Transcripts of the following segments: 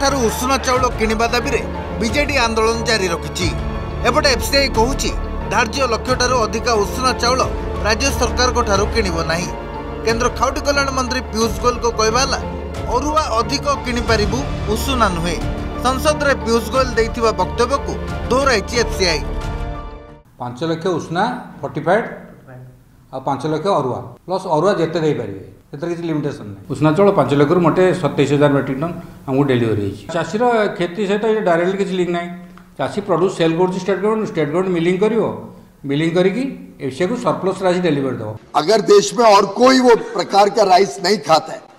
ठारू उषुना चाउल किणवा दाबी रे बीजेडी आंदोलन जारी रखिछि। एपटे एफसीआई कहूछि धार्य लक्ष्य ठारू अधिक उषुना चाउल राज्य सरकार को ठारू किणिबो नाही। केंद्र खाउटी कल्याण मंत्री पीयूष गोयल को कहबाला अरुआ अधिक किणि पारिबु उषुना नुहे। संसद रे पीयूष गोयल देइथिबा वक्तव्य को दोहराइछि एफसीआई। 5 लाख उषुना फोर्टिफाइड आ 5 लाख अरुआ प्लस अरुआ जेते दे पारिबे एतर किसी लिमिटेशन नहीं। उषुना चाउल 5 लाख रु मोटे 27,000 मेट्रिक टन हमको डेलीवरी होइछि। चाषी रो खेती सहित ये डायरेक्टली किसी लिंक नहीं। चाषी प्रोड्यूस सेल कर स्टेट गवर्नमेंट मिलिंग करिवो मिलिंग करिकी एशिया को सरप्लस राइस डिलीवर दो। अगर देश में और कोई वो प्रकार का राइस नहीं खाता है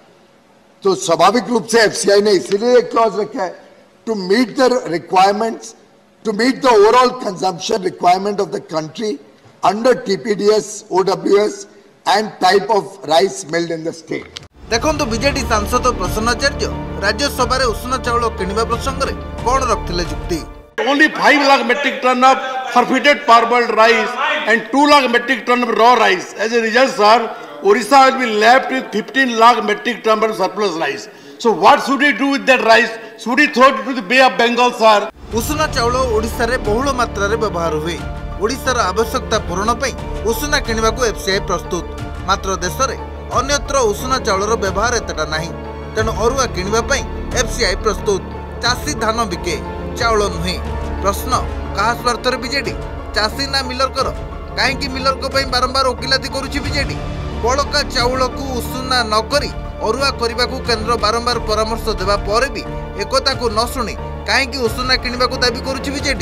तो स्वाभाविक रूप से एफसीआई ने इसीलिए एक क्लॉज रखा है to meet the requirements to meet the overall consumption requirement of the country under TPDS OWS and type of rice milled in the state. देखंतु बीजेडी सांसद प्रसन्नाचार्य राज्यसभा रे उषुना चाउल किणवा प्रसंग रे कोन रखथिले जुक्ति। Only 5 lakh metric ton of forfeited parboiled rice and 2 lakh metric ton of raw rice. As a result, sir, Orissa will be left with 15 lakh metric ton of surplus rice. So what should we do with that rice? Should we throw it to the Bay of Bengal, sir? उषुना चाउल Odisha रे बहुल मात्रा रे व्यवहार हुए। ओडिशा रा आवश्यकता पूरण पई उषुना किणवा को एफसीआई प्रस्तुत। मात्र देश रे अन्यत्र उषुना चाउल रो व्यवहार एतटा नाही। तेणु अरुआ किणवा पई एफसीआई प्रस्तुत। चाषी धान बिके चाउल नुहे। प्रश्न कहा स्वार्थ रे बीजेडी चाषी ना मिलर कर कहीं मिलर को बारंबार ओकिलाती करुछि बीजेडी। बड़का चाउल को उषुना न करी अरुआ करने को केंद्र बारंबार परामर्श देवा पर भी एकता को न शुणी कहीं उषुना किणवा को दाबी करुछि बीजेडी।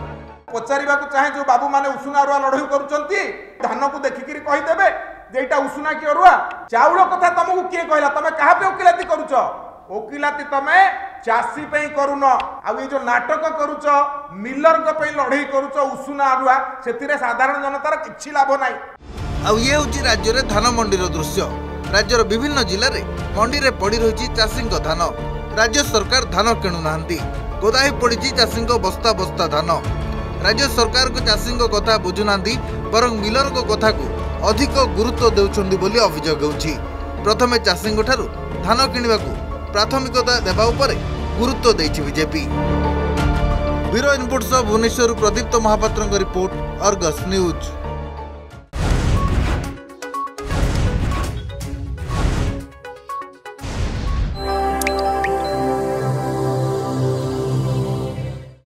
पचारिबा को चाहे जो बाबू माने उषुना अरुआ लड़ाई करुचंती धान को देखिकी कहीदेवे जे एटा उषुना कि अरुआ। चाउल कथा तुमको किए कहला तमे कहा पे ओकिलाती करुच? ओकिलाती तमे चाषी पे करुन आ ये जो नाटक करुच मिलर पे लड़ाई करुच उषुना अरुआ से साधारण जनतार किछि लाभ नाही। आ ये होची राज्य रे धान मंडीर दृश्य। राज्यर विभिन्न जिले में मंडी रे पड़ी रही चाषी धान। राज्य सरकार धान किणु नाहंती। गोदाही पड़ी चाषी बस्ता बस्ता धान। राज्य सरकार को चाषी कथा बुझुना बरं मिलर को कथा को अधिक गुरुत्व देउछंदी बोली अभियोग होउछि। प्रथमे चाषी ठारू धान किणवा को प्राथमिकता देवा उपरे गुरुत्व देछि बीजेपी। ब्यूरो इनपुट्स भुवनेश्वर प्रदीप्त महापात्र रिपोर्ट अर्गस न्यूज।